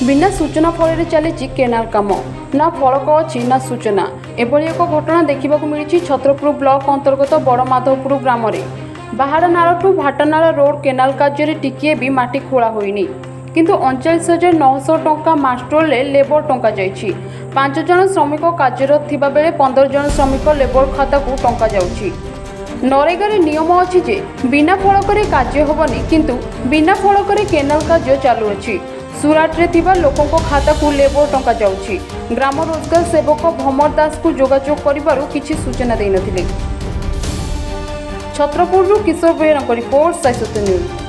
बिना सूचना फल चली केनाल कम ना फलक अच्छी ना सूचना। एभली एक घटना देखा मिली छत्रपुर ब्लॉक अंतर्गत बड़माधवपुर ग्राम में बाहाड़ नालू भाटनाल रोड केनाल कार्य टिके भी माटी खोला होइनी किंतु 39,900 टंका मास्टर लेबर टंका जाइछि। 5 जन श्रमिक कार्यरत थिबा बेले 15 जन श्रमिक लेबर खाता को टंका जाउछि। नरेगा रे नियम अछि जे बिना फलक कार्य होबनी किंतु बिना फलक केनाल कार्य चालू अछि। सुराट रे थिबा लोकों को खाता को लेबर टंका जाउछि। ग्राम रोजगार सेवक भमर दास को जोगाजोग करिबारु किछि सूचना देइ नथिले। छत्रपुर किशोर बेहरा रिपोर्ट साइसोत न्यूज।